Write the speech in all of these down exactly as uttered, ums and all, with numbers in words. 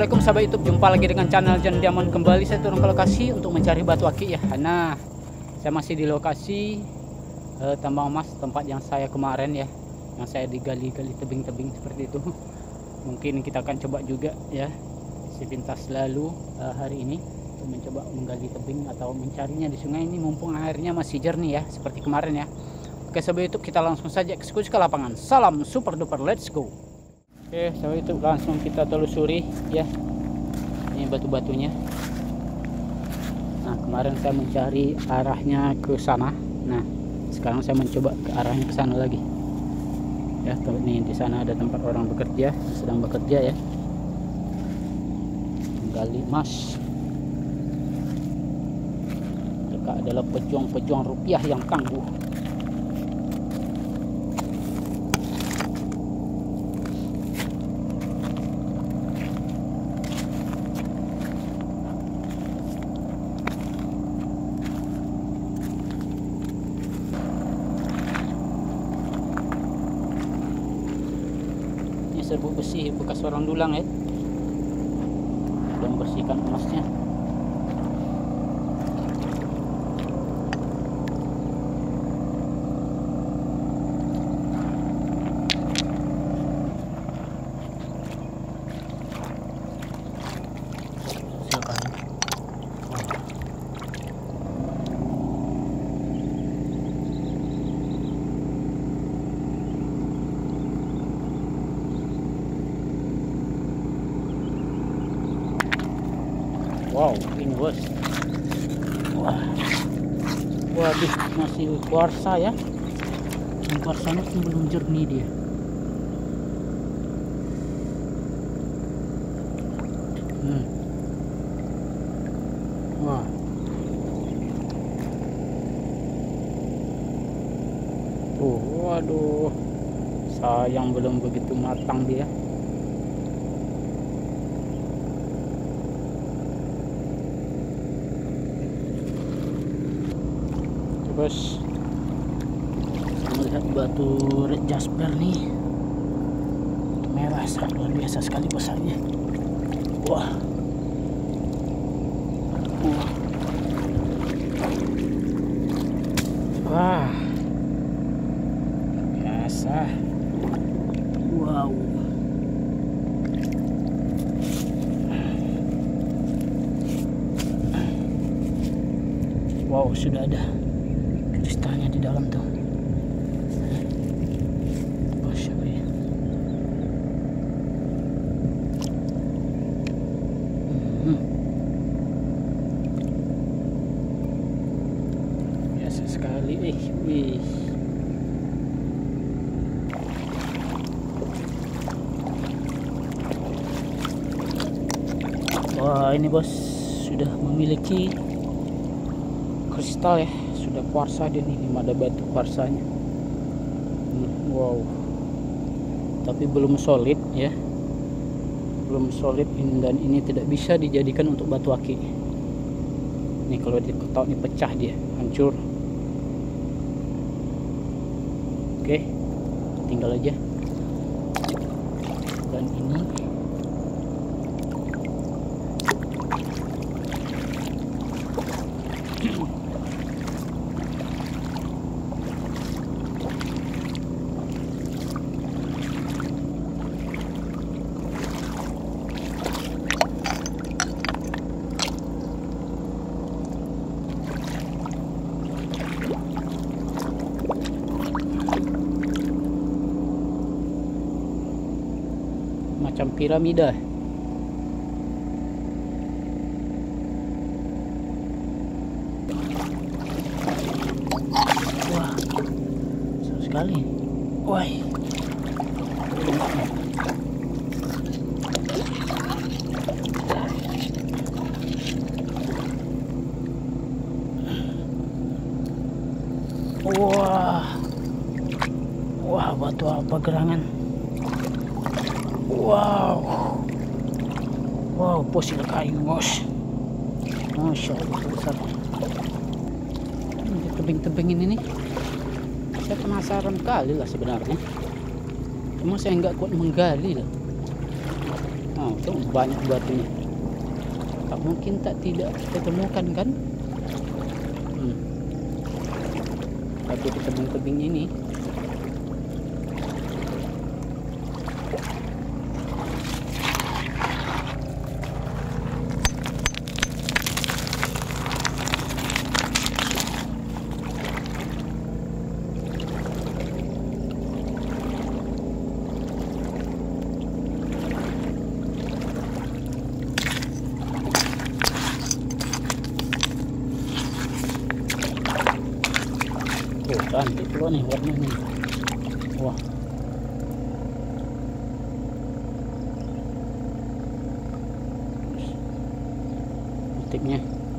Assalamualaikum sahabat YouTube, jumpa lagi dengan channel John Diamond. Kembali saya turun ke lokasi untuk mencari batu akik ya. Nah, saya masih di lokasi eh, tambang emas, tempat yang saya kemarin ya, yang saya digali-gali tebing-tebing seperti itu. Mungkin kita akan coba juga ya, sepintas lalu eh, hari ini untuk mencoba menggali tebing atau mencarinya di sungai ini mumpung airnya masih jernih ya, seperti kemarin ya. Oke sahabat YouTube, kita langsung saja eksekusi ke lapangan. Salam super duper, let's go. Oke sahabat YouTube, langsung kita telusuri ya, ini batu-batunya. Nah kemarin saya mencari arahnya ke sana, nah sekarang saya mencoba ke arahnya ke sana lagi ya. Ini di sana ada tempat orang bekerja, sedang bekerja ya, menggali emas. Mereka adalah pejuang-pejuang rupiah yang tangguh. Serbuk besi bekas orang dulang ya, sudah membersihkan emasnya. Wow, ini bos. Wah, waduh, masih kuarsa ya. Yang kuarsanya pun belum jernih dia. Hmm. Wah. Tuh, waduh, sayang belum begitu matang dia. Terus melihat batu red jasper nih, merah, sangat luar biasa sekali besarnya. Wah, wah, wah, biasa. Wow, wow, sudah ada kristalnya di dalam tuh. Masya Allah ya. Hmm. Biasa sekali. Eh, wih. Wah, ini bos sudah memiliki kristal ya, sudah kuarsa dia nih, ada batu kuarsanya. hmm, wow, tapi belum solid ya, belum solid ini, dan ini tidak bisa dijadikan untuk batu akik. Ini kalau diketok ini pecah dia, hancur. Oke, tinggal aja. Dan ini macam piramida. Wah, besar sekali. Wah, wah, wah, batu apa gerangan? Wow, wow, fosil kayu bos. Masya Allah, besar. Ini tebing-tebing ini nih, saya penasaran kali lah sebenarnya. Cuma saya nggak kuat menggali lah. Oh, Tuh banyak batunya. Tak mungkin tak tidak ditemukan kan? Hmm. Batu di tebing-tebing ini. Cantik pula nih warnanya. Wah, motifnya.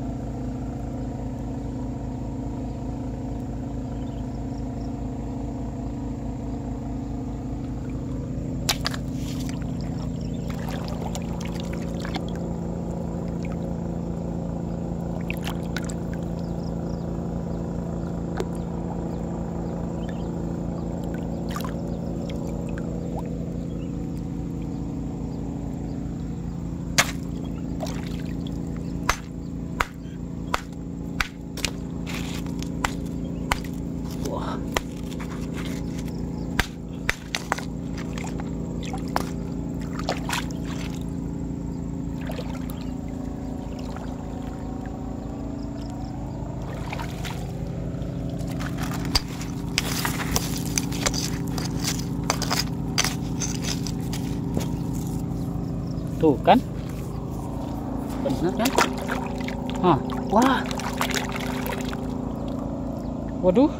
Tuh kan, benar kan? Hah, wah, waduh,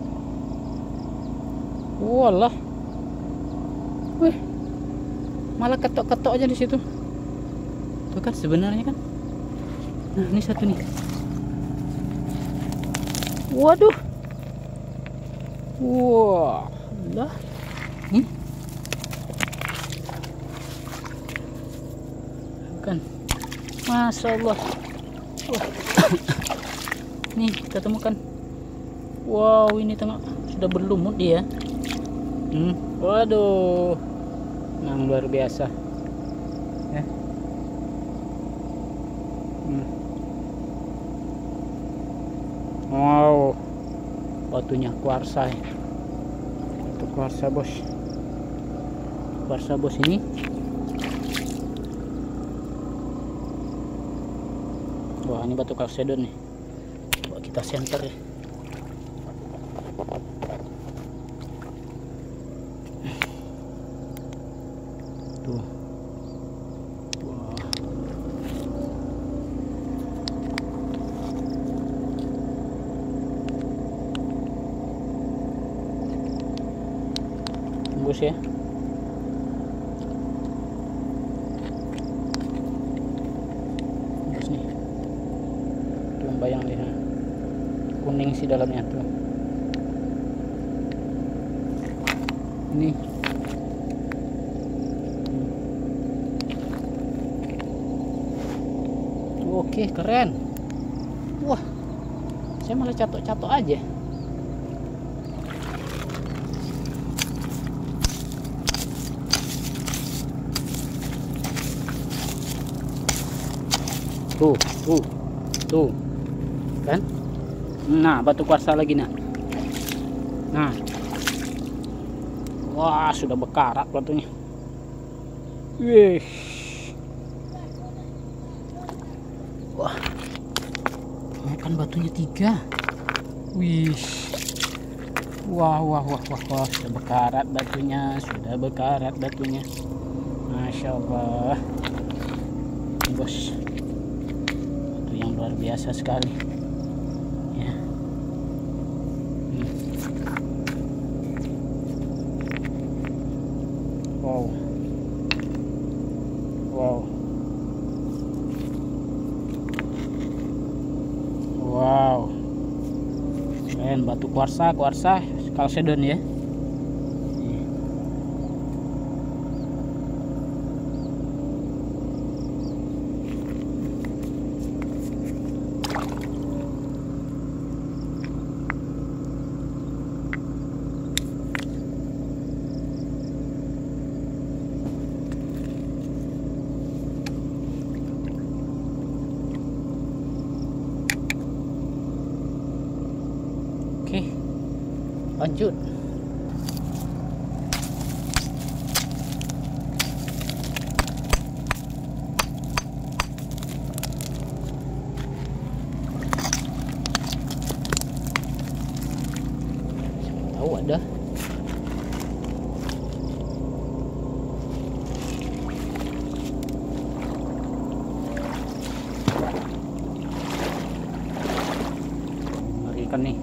walah, wih, malah ketok-ketok aja di situ. Tuh kan sebenarnya kan. Nah, ini satu nih. Waduh, wah, lah, nih. Kan, masya Allah. Wah. Nih kita temukan. Wow, ini tengah sudah berlumut dia. Hmm. Waduh, yang luar biasa ya. Hmm. Wow, batunya kuarsa ya. Batu kuarsa bos. Kuarsa bos ini. Wah, ini batu kalsedon nih. Coba kita center ya. Tuh. Wah. Tembus ya. Tembus nih. Bayang deh, kuning sih dalamnya tuh. Ini oke, keren. Wah, saya malah catok-catok aja. Tuh, tuh, tuh. Kan? Nah, batu kuarsa lagi nah. Nah. Wah, sudah bekarat batunya. Wih. Wah. Ini kan batunya tiga. Wih. Wah, wah, wah, wah, wah, sudah bekarat batunya, sudah bekarat batunya. Masya Allah. Bos. Batu yang luar biasa sekali. Wow, wow, wow, keren. Batu kuarsa, kuarsa kalsedon ya. lanjut. Oh, ada. Ngerikan nih.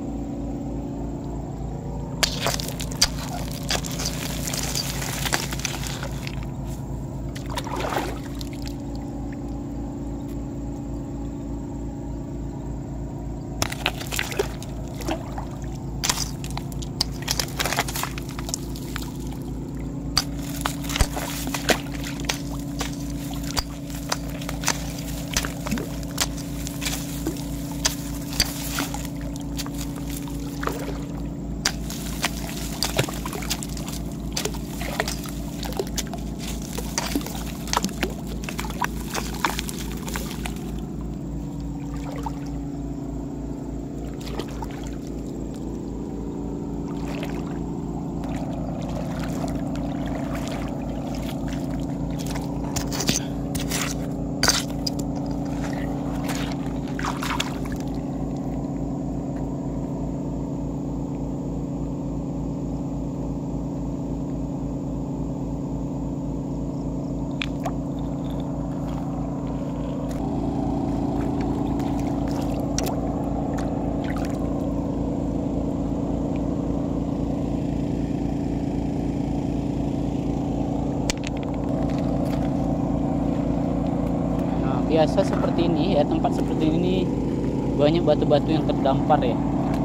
Biasa seperti ini ya, tempat seperti ini banyak batu-batu yang terdampar ya.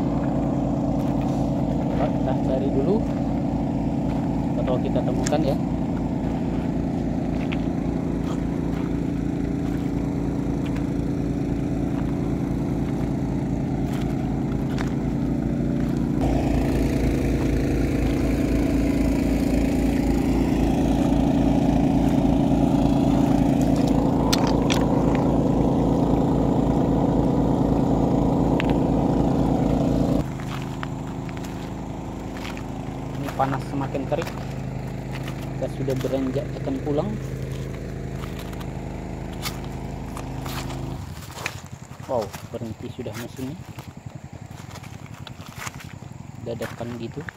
Kita cari dulu atau kita temukan ya. Panas semakin terik, kita sudah beranjak akan pulang. Wow, berhenti sudah mesinnya dadakan gitu.